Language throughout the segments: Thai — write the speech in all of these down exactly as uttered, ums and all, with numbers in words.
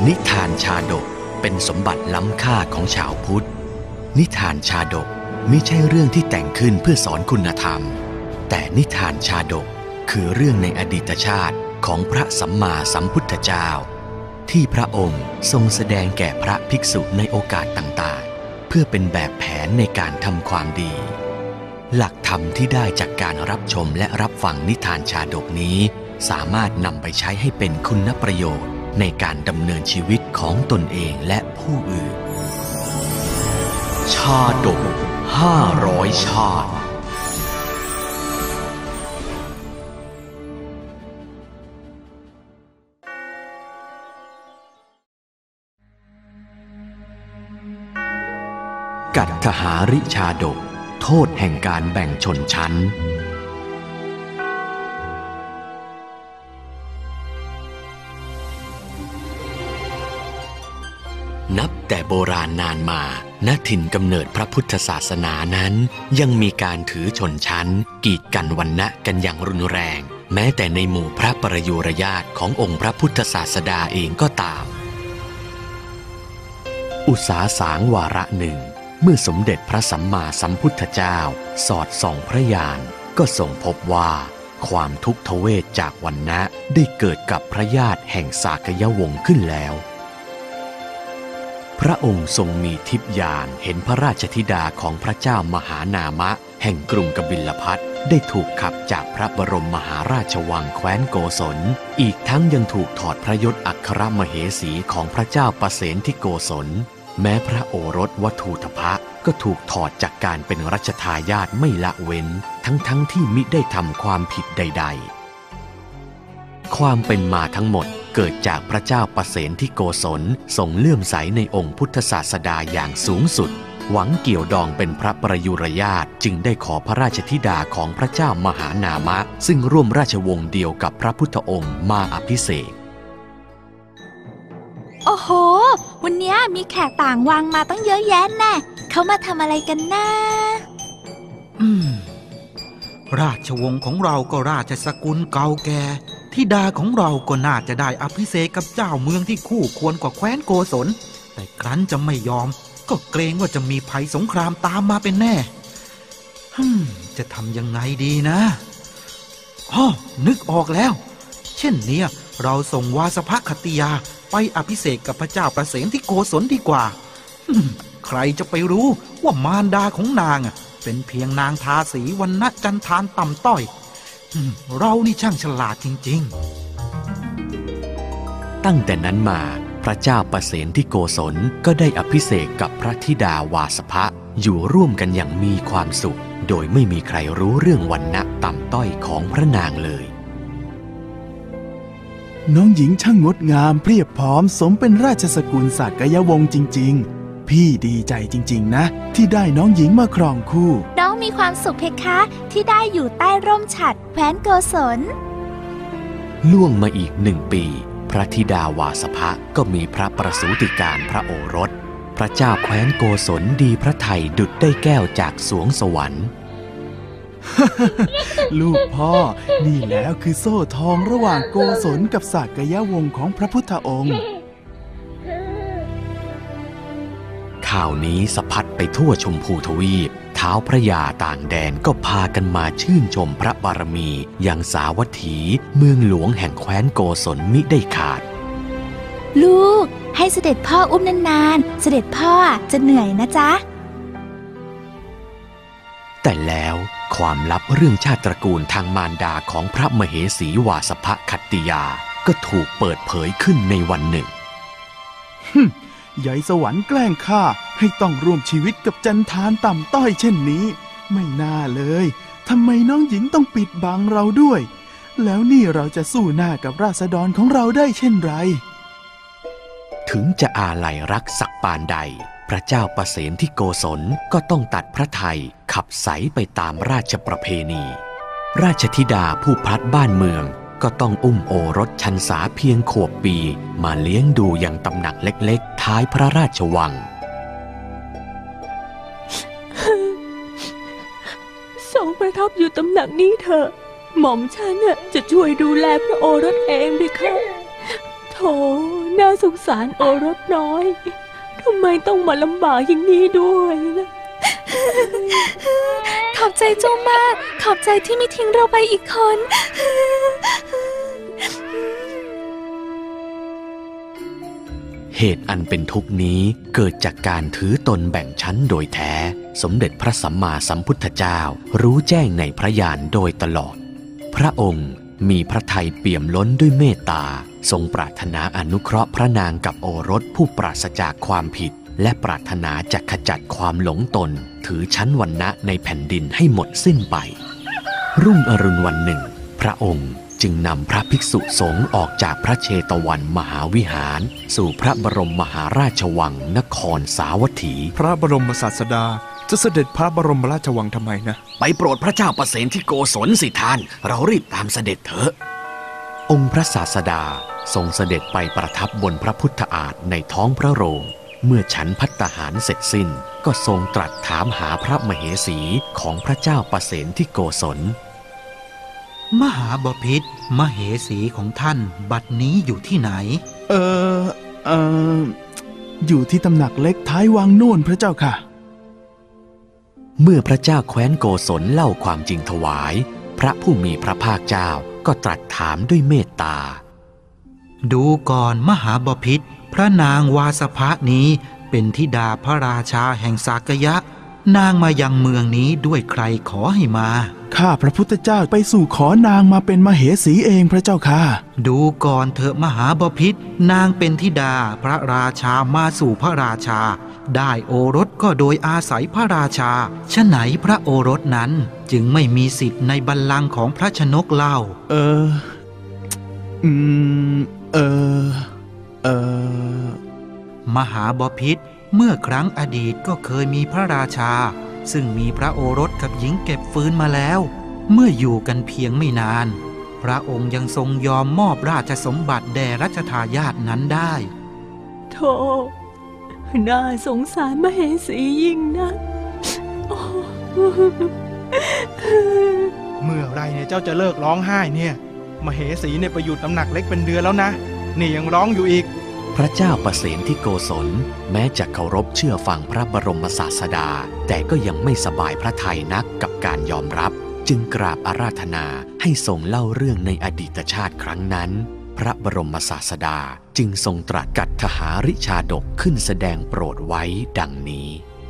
นิทานชาดกเป็นสมบัติล้ำค่าของชาวพุทธนิทานชาดกมิใช่เรื่องที่แต่งขึ้นเพื่อสอนคุณธรรมแต่นิทานชาดกคือเรื่องในอดีตชาติของพระสัมมาสัมพุทธเจ้าที่พระองค์ทรงแสดงแก่พระภิกษุในโอกาสต่างๆเพื่อเป็นแบบแผนในการทำความดีหลักธรรมที่ได้จากการรับชมและรับฟังนิทานชาดกนี้สามารถนำไปใช้ให้เป็นคุณประโยชน์ในการดำเนินชีวิตของตนเองและผู้อื่นชาดกห้าร้อยชาติกัตถหาริชาดกโทษแห่งการแบ่งชนชั้นนับแต่โบราณนานมาณถิ่นกำเนิดพระพุทธศาสนานั้นยังมีการถือชนชั้นกีดกันวรรณะกันอย่างรุนแรงแม้แต่ในหมู่พระประยุรญาติขององค์พระพุทธศาสดาเองก็ตามอุสาสางวาระหนึ่งเมื่อสมเด็จพระสัมมาสัมพุทธเจ้าสอดส่องพระญาณก็ทรงพบว่าความทุกขเวทจากวรรณะได้เกิดกับพระญาติแห่งสากยวงศ์ขึ้นแล้วพระองค์ทรงมีทิพยานเห็นพระราชธิดาของพระเจ้ามหานามะแห่งกรุงกบิลพัสได้ถูกขับจากพระบรมมหาราชวังแคว้นโกศลอีกทั้งยังถูกถอดพระยศอัครมเหสีของพระเจ้าประเสนที่โกศลแม้พระโอรสวัทูทพะก็ถูกถอดจากการเป็นรัชทายาทไม่ละเว้นทั้งๆ ท, ที่มิได้ทำความผิดใดๆความเป็นมาทั้งหมดเกิดจากพระเจ้าประเสนที่โกศลทรงเลื่อมใสในองค์พุทธศาสดาอย่างสูงสุดหวังเกี่ยวดองเป็นพระประยุรญาติจึงได้ขอพระราชธิดาของพระเจ้ามหานามะซึ่งร่วมราชวงศ์เดียวกับพระพุทธองค์มาอภิเษกโอ้โหวันนี้มีแขกต่างวังมาตั้งเยอะแยะแน่เขามาทำอะไรกันนะอืมราชวงศ์ของเราก็ราชสกุลเก่าแก่ธิดาของเราก็น่าจะได้อภิเษกกับเจ้าเมืองที่คู่ควรกว่าแคว้นโกศลแต่ครั้นจะไม่ยอมก็เกรงว่าจะมีภัยสงครามตามมาเป็นแน่ฮึมจะทำยังไงดีนะอ้อนึกออกแล้วเช่นนี้เราส่งวาสภคติยาไปอภิเษกกับพระเจ้าประเสนที่โกศลดีกว่าใครจะไปรู้ว่ามารดาของนางเป็นเพียงนางทาสีวรรณะจันทานต่ำต้อยเรานี่ช่างฉลาดจริงๆตั้งแต่นั้นมาพระเจ้าประเสนที่โกศลก็ได้อภิเษกกับพระธิดาวาสภอยู่ร่วมกันอย่างมีความสุขโดยไม่มีใครรู้เรื่องวรรณะต่ำต้อยของพระนางเลยน้องหญิงช่างงดงามเพียบพร้อมสมเป็นราชสกุลสากยวงศ์จริงๆพี่ดีใจจริงๆนะที่ได้น้องหญิงมาครองคู่น้องมีความสุขเพคะที่ได้อยู่ใต้ร่มฉัตรแคว้นโกศลล่วงมาอีกหนึ่งปีพระธิดาวาสภก็มีพระประสูติการพระโอรสพระเจ้าแคว้นโกศลดีพระทัยดุจได้แก้วจากสวงสวรรค์ลูกพ่อนี่แล้วคือโซ่ทองระหว่างโกศลกับสากยวงศ์ของพระพุทธองค์ข่าวนี้สะพัดไปทั่วชมพูทวีปท้าวพระยาต่างแดนก็พากันมาชื่นชมพระบารมีอย่างสาวัตถีเมืองหลวงแห่งแคว้นโกศลมิได้ขาดลูกให้เสด็จพ่ออุ้มนานๆเสด็จพ่อจะเหนื่อยนะจ๊ะแต่แล้วความลับเรื่องชาติตระกูลทางมารดาของพระมเหสีวาสภคัตติยาก็ถูกเปิดเผยขึ้นในวันหนึ่งใหญ่สวรรค์แกล้งข้าให้ต้องร่วมชีวิตกับจันทานต่ำต้อยเช่นนี้ไม่น่าเลยทำไมน้องหญิงต้องปิดบังเราด้วยแล้วนี่เราจะสู้หน้ากับราษฎรของเราได้เช่นไรถึงจะอาลัยรักสักปานใดพระเจ้าประเสนที่โกศลก็ต้องตัดพระทัยขับไสไปตามราชประเพณีราชธิดาผู้พลัดบ้านเมืองก็ต้องอุ้มโอรสชันษาเพียงขวบปีมาเลี้ยงดูอย่างตำหนักเล็กๆท้ายพระราชวังทรงประทับอยู่ตำหนักนี้เถอะหม่อมฉันจะช่วยดูแลพระโอรสเองเพคะโธ่น่าสงสารโอรสน้อยทำไมต้องมาลำบากอย่างนี้ด้วยนะขอบใจเจ้ามากขอบใจที่ไม่ทิ้งเราไปอีกคนเหตุอันเป็นทุกข์นี้เกิดจากการถือตนแบ่งชั้นโดยแท้สมเด็จพระสัมมาสัมพุทธเจ้ารู้แจ้งในพระญาณโดยตลอดพระองค์มีพระทัยเปี่ยมล้นด้วยเมตตาทรงปรารถนาอนุเคราะห์พระนางกับโอรสผู้ปราศจากความผิดและปรารถนาจะขจัดความหลงตนถือชั้นวรรณะในแผ่นดินให้หมดสิ้นไปรุ่งอรุณวันหนึ่งพระองค์จึงนำพระภิกษุสงฆ์ออกจากพระเชตวันมหาวิหารสู่พระบรมมหาราชวังนครสาวัตถีพระบรมศาสดาจะเสด็จพระบรมราชวังทำไมนะไปโปรดพระเจ้าประเสนที่โกศลสิท่านเรารีบตามเสด็จเถอะองค์พระศาสดาทรงเสด็จไปประทับบนพระพุทธอาฏในท้องพระโรงเมื่อฉันภัตตาหารเสร็จสิ้นก็ทรงตรัสถามหาพระมเหสีของพระเจ้าประเสนที่โกศลมหาบพิตรมเหสีของท่านบัดนี้อยู่ที่ไหนเออเอออยู่ที่ตำหนักเล็กท้ายวังโน่นพระเจ้าค่ะเมื่อพระเจ้าแคว้นโกศลเล่าความจริงถวายพระผู้มีพระภาคเจ้าก็ตรัสถามด้วยเมตตาดูก่อนมหาบพิตรพระนางวาสภะนี้เป็นธิดาพระราชาแห่งสากยะนางมายังเมืองนี้ด้วยใครขอให้มาข้าพระพุทธเจ้าไปสู่ขอนางมาเป็นมเหสีเองพระเจ้าค่ะดูก่อนเถอะมหาบพิตรนางเป็นธิดาพระราชามาสู่พระราชาได้โอรสก็โดยอาศัยพระราชาฉะไหนพระโอรสนั้นจึงไม่มีสิทธิ์ในบัลลังก์ของพระชนกเล่าเอออืมเออเออมหาบพิตรเมื่อครั้งอดีตก็เคยมีพระราชาซึ่งมีพระโอรสกับหญิงเก็บฟืนมาแล้วเมื่ออยู่กันเพียงไม่นานพระองค์ยังทรงยอมมอบราชสมบัติแด่รัชทายาทนั้นได้โธ่น่าสงสารมเหสียิ่งนะเมื่อไรเนี่ยเจ้าจะเลิกร้องไห้เนี่ยมเหสีเนี่ยไปอยู่ตำหนักเล็กเป็นเดือนแล้วนะนี่ยังร้องอยู่อีกพระเจ้าประเสนที่โกศลแม้จะเคารพเชื่อฟังพระบรมศาสดาแต่ก็ยังไม่สบายพระทัยนักกับการยอมรับจึงกราบอาราธนาให้ทรงเล่าเรื่องในอดีตชาติครั้งนั้นพระบรมศาสดาจึงทรงตรัสกัตถหริชาดกขึ้นแสดงโปรดไว้ดังนี้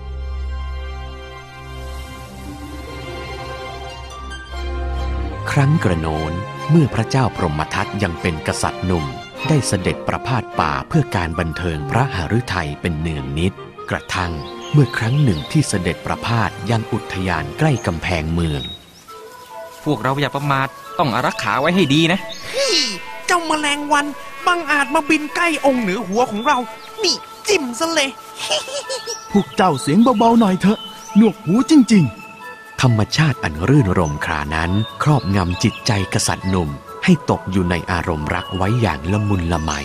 ครั้งกระโน้นเมื่อพระเจ้าพรหมทัตยังเป็นกษัตริย์หนุ่มได้เสด็จประพาสป่าเพื่อการบันเทิงพระหฤทัยเป็นเนืองนิดกระทั่งเมื่อครั้งหนึ่งที่เสด็จประพาสยังอุทยานใกล้กำแพงเมืองพวกเราอย่าประมาทต้องอารักขาไว้ให้ดีนะเจ้าแมลงวันบังอาจมาบินใกล้องค์เหนือหัวของเรานี่จิ้มซะเลยพวกเจ้าเสียงเบาๆหน่อยเถอะหนวกหูจริงๆธรรมชาติอันรื่นรมครานั้นครอบงำจิตใจกษัตริย์หนุ่มให้ตกอยู่ในอารมณ์รักไว้อย่างละมุนละไม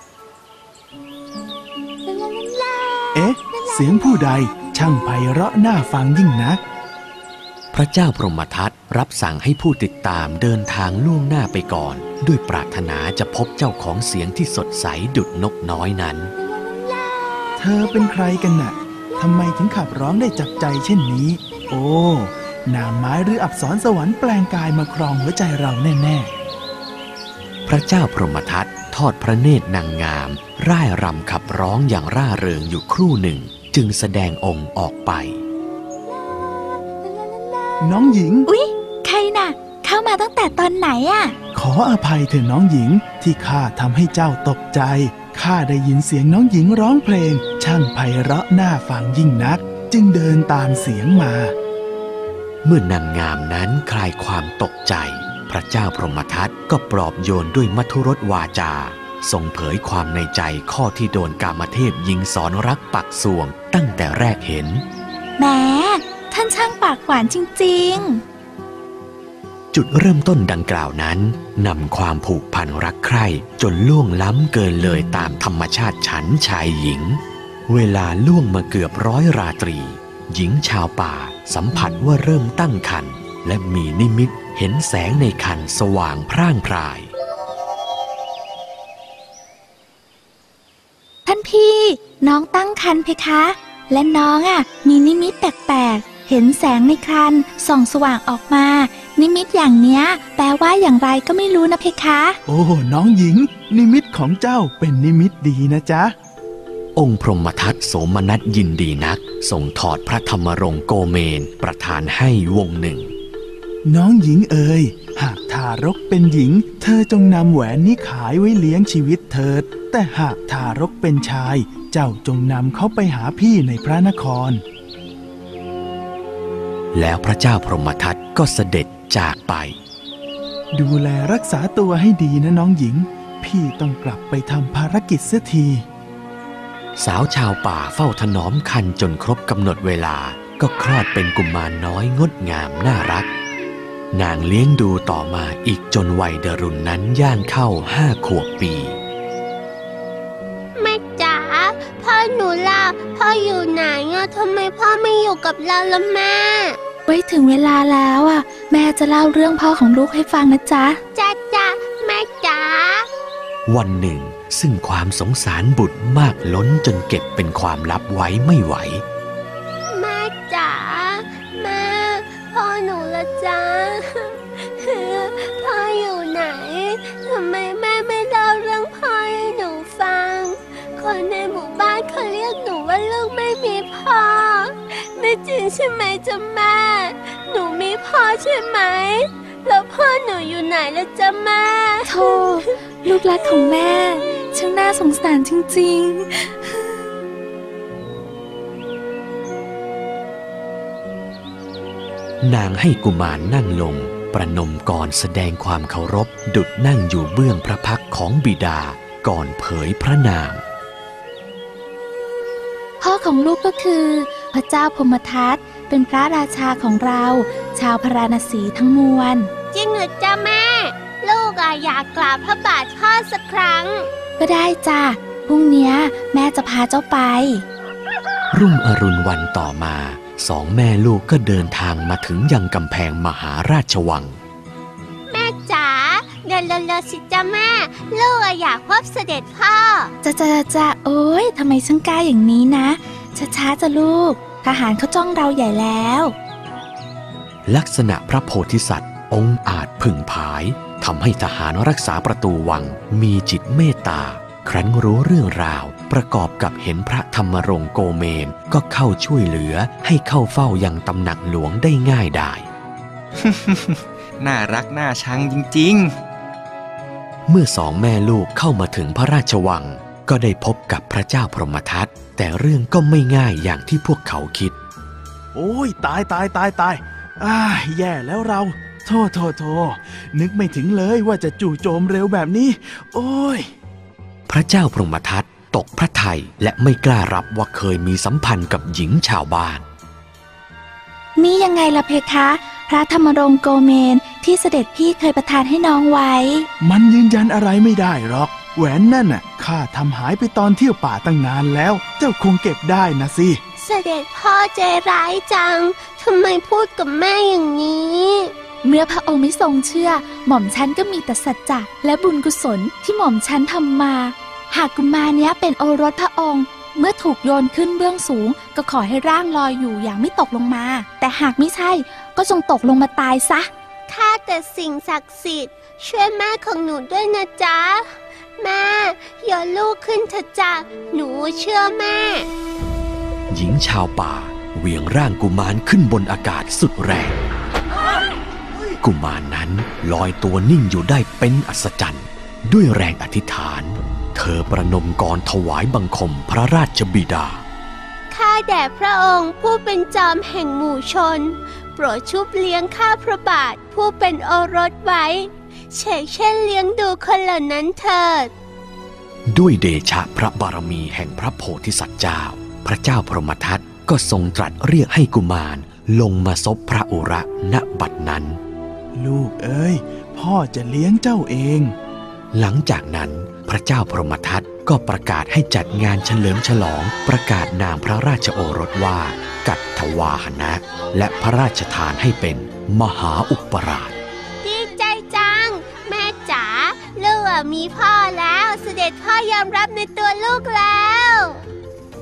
เอ๊ะเสียงผู้ใดช่างไพเราะน่าฟังยิ่งนักพระเจ้าพรหมทัตรับสั่งให้ผู้ติดตามเดินทางล่วงหน้าไปก่อนด้วยปรารถนาจะพบเจ้าของเสียงที่สดใสดุจนกน้อยนั้นเธอเป็นใครกันน่ะทำไมถึงขับร้องได้จับใจเช่นนี้โอ้นามไม้หรืออักษรสวรรค์แปลงกายมาครองหัวใจเราแน่ๆพระเจ้าพรหมทัตทอดพระเนตรนางงามร่ายรำขับร้องอย่างร่าเริงอยู่ครู่หนึ่งจึงแสดงองค์ออกไปน้องหญิงอุ๊ยใครน่ะเข้ามาตั้งแต่ตอนไหนอ่ะขออภัยเถอะน้องหญิงที่ข้าทำให้เจ้าตกใจข้าได้ยินเสียงน้องหญิงร้องเพลงช่างไพเราะน่าฟังยิ่งนักจึงเดินตามเสียงมาเมื่อนางงามนั้นคลายความตกใจพระเจ้าพรหมทัตก็ปลอบโยนด้วยมัทุรสวาจาทรงเผยความในใจข้อที่โดนกามเทพยิงสอนรักปักสวงตั้งแต่แรกเห็นแหมท่านช่างปากหวานจริงๆจุดเริ่มต้นดังกล่าวนั้นนำความผูกพันรักใคร่จนล่วงล้ำเกินเลยตามธรรมชาติฉันชายหญิงเวลาล่วงมาเกือบร้อยราตรีหญิงชาวป่าสัมผัสว่าเริ่มตั้งครรภ์และมีนิมิตเห็นแสงในครรภ์สว่างพร่างพรายน้องตั้งครรภ์เพคะ และน้องอ่ะมีนิมิตแปลกๆเห็นแสงในครรภ์ส่องสว่างออกมา นิมิตอย่างเนี้ยแปลว่าอย่างไรก็ไม่รู้นะเพคะโอ้น้องหญิงนิมิตของเจ้าเป็นนิมิตดีนะจ๊ะองค์พรหมทัตโสมนัสยินดีนักส่งถอดพระธรรมรงค์โกเมนประทานให้วงหนึ่งน้องหญิงเอ๋ยหากทารกเป็นหญิงเธอจงนำแหวนนี้ขายไว้เลี้ยงชีวิตเถิดแต่หากทารกเป็นชายเจ้าจงนำเขาไปหาพี่ในพระนครแล้วพระเจ้าพรหมทัตก็เสด็จจากไปดูแลรักษาตัวให้ดีนะน้องหญิงพี่ต้องกลับไปทำภารกิจเสียทีสาวชาวป่าเฝ้าถนอมครรภ์จนครบกำหนดเวลาก็คลอดเป็นกุมารน้อยงดงามน่ารักนางเลี้ยงดูต่อมาอีกจนวัยเดรุณนั้นย่างเข้าห้าขวบปีแม่จ๋าพ่อหนูล่ะพ่ออยู่ไหนอะทำไมพ่อไม่อยู่กับเราล่ะแม่ไว้ถึงเวลาแล้วอ่ะแม่จะเล่าเรื่องพ่อของลูกให้ฟังนะจ๊ะจ้าจ้าแม่จ๋าวันหนึ่งซึ่งความสงสารบุตรมากล้นจนเก็บเป็นความลับไว้ไม่ไหวแม่จ๋าแม่พ่อหนูละจ๊ะพ่ออยู่ไหนทำไมแม่ไม่เล่าเรื่องพ่อให้หนูฟังคนในหมู่บ้านเขาเรียกหนูว่าลูกไม่มีพ่อไม่จริงใช่ไหมจ๊ะแม่หนูมีพ่อใช่ไหมแล้วพ่อหนูอยู่ไหนล่ะจ๊ะแม่โธ่ลูกรักของแม่ช่างน่าสงสารจริงๆนางให้กุมารนั่งลงประนมกรแสดงความเคารพดุจนั่งอยู่เบื้องพระพักตร์ของบิดาก่อนเผยพระนามพ่อของลูกก็คือพระเจ้าพรหมทัตเป็นพระราชาของเราชาวพาราณสีทั้งมวลจริงเหรอจ๊ะแม่ลูกอะอยากกราบพระบาทพ่อสักครั้งก็ได้จ้ะพรุ่งนี้แม่จะพาเจ้าไปรุ่งอรุณวันต่อมาสองแม่ลูกก็เดินทางมาถึงยังกำแพงมหาราชวังแม่จ๋าเดินเร็วๆสิจ้ะแม่ลูกอยากพบเสด็จพ่อจะจะจะโอ๊ยทำไมช่างกล้าอย่างนี้นะช้าๆจะลูกทหารเขาจ้องเราใหญ่แล้วลักษณะพระโพธิสัตว์องค์อาจผึ่งผายทำให้ทหารรักษาประตูวังมีจิตเมตตาครั้นรู้เรื่องราวประกอบกับเห็นพระธรรมรงค์โกเมนก็เข้าช่วยเหลือให้เข้าเฝ้ายังตำหนักหลวงได้ง่ายดายน่ารักน่าชังจริงๆเมื่อสองแม่ลูกเข้ามาถึงพระราชวังก็ได้พบกับพระเจ้าพรหมทัตแต่เรื่องก็ไม่ง่ายอย่างที่พวกเขาคิดโอ้ยตายตายตายตายอ้าแย่แล้วเราโทษโทษโทษนึกไม่ถึงเลยว่าจะจู่โจมเร็วแบบนี้โอ้ยพระเจ้าพรหมทัตตกพระทัยและไม่กล้ารับว่าเคยมีสัมพันธ์กับหญิงชาวบ้านนี่ยังไงล่ะเพคะพระธรรมรงค์โกเมนที่เสด็จพี่เคยประทานให้น้องไว้มันยืนยันอะไรไม่ได้หรอกแหวนนั่นน่ะข้าทำหายไปตอนเที่ยวป่าตั้งนานแล้วเจ้าคงเก็บได้นะสิเสด็จพ่อใจร้ายจังทำไมพูดกับแม่อย่างนี้เมื่อพระองค์ไม่ทรงเชื่อหม่อมฉันก็มีแต่สัจจะและบุญกุศลที่หม่อมฉันทำมาหากกุมารเนี้ยเป็นโอรสพระองค์เมื่อถูกโยนขึ้นเบื้องสูงก็ขอให้ร่างลอยอยู่อย่างไม่ตกลงมาแต่หากไม่ใช่ก็จงตกลงมาตายซะข้าแต่สิ่งศักดิ์สิทธิ์ช่วยแม่ของหนูด้วยนะจ๊ะแม่อย่าลูกขึ้นเถอะจ้ะหนูเชื่อแม่หญิงชาวป่าเหวี่ยงร่างกุมารขึ้นบนอากาศสุดแรงกุมารนั้นลอยตัวนิ่งอยู่ได้เป็นอัศจรรย์ด้วยแรงอธิษฐานเธอประนมกรถวายบังคมพระราชบิดาข้าแด่พระองค์ผู้เป็นจอมแห่งหมู่ชนโปรดชุบเลี้ยงข้าพระบาทผู้เป็นโอรสไว้เฉกเช่นเลี้ยงดูคนเหล่านั้นเถิดด้วยเดชะพระบารมีแห่งพระโพธิสัตว์เจ้าพระเจ้าพรหมทัตก็ทรงตรัสเรียกให้กุมารลงมาซบพระอุระณบัดนั้นลูกเอ้ยพ่อจะเลี้ยงเจ้าเองหลังจากนั้นพระเจ้าพรหมทัตก็ประกาศให้จัดงานเฉลิมฉลองประกาศนามพระราชโอรสว่ากัตถวาหนะและพระราชทานให้เป็นมหาอุปราชดีใจจังแม่จ๋าลูกมีพ่อแล้วเสด็จพ่อยอมรับในตัวลูกแล้ว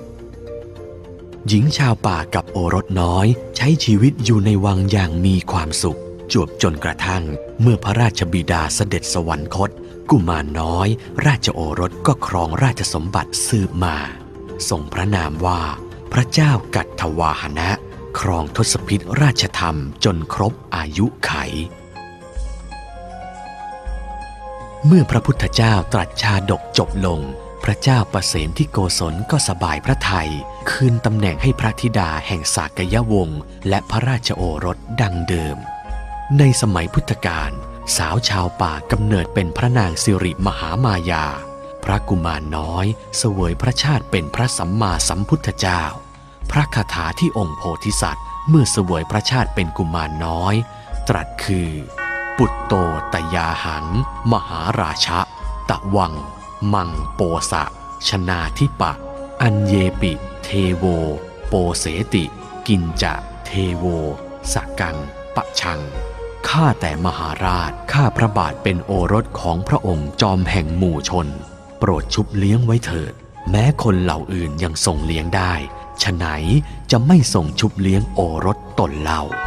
หญิงชาวป่ากับโอรสน้อยใช้ชีวิตอยู่ในวังอย่างมีความสุขจวบจนกระทั่งเมื่อพระราชบิดาเสด็จสวรรคตกุมารน้อยราชโอรสก็ครองราชสมบัติสืบมาทรงพระนามว่าพระเจ้ากัตถวาหนะครองทศพิธราชธรรมจนครบอายุไขเมื่อพระพุทธเจ้าตรัสชาดกจบลงพระเจ้าประเสนที่โกศลก็สบายพระทัยคืนตำแหน่งให้พระธิดาแห่งสากยวงศ์และพระราชโอรสดังเดิมในสมัยพุทธกาลสาวชาวป่ากำเนิดเป็นพระนางสิริมหามายาพระกุมารน้อยเสวยพระชาติเป็นพระสัมมาสัมพุทธเจ้าพระคาถาที่องค์โพธิสัตว์เมื่อเสวยพระชาติเป็นกุมารน้อยตรัสคือปุตโตตยาหังมหาราชะตะวังมังโปสะชนาทิปะอัญเยปิเทโวโปเสติกินจะเทโวสกังปะชังข้าแต่มหาราชข้าพระบาทเป็นโอรสของพระองค์จอมแห่งหมู่ชนโปรดชุบเลี้ยงไว้เถิดแม้คนเหล่าอื่นยังส่งเลี้ยงได้ฉะไหนจะไม่ส่งชุบเลี้ยงโอรสตนเล่า